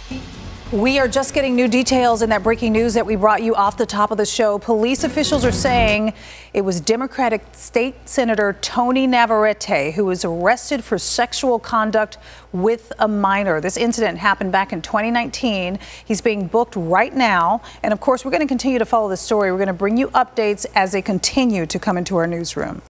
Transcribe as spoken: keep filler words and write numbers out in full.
We are just getting new details in that breaking news that we brought you off the top of the show. Police officials are saying it was Democratic State Senator Tony Navarrete who was arrested for sexual conduct with a minor. This incident happened back in twenty nineteen. He's being booked right now. And of course, we're going to continue to follow this story. We're going to bring you updates as they continue to come into our newsroom.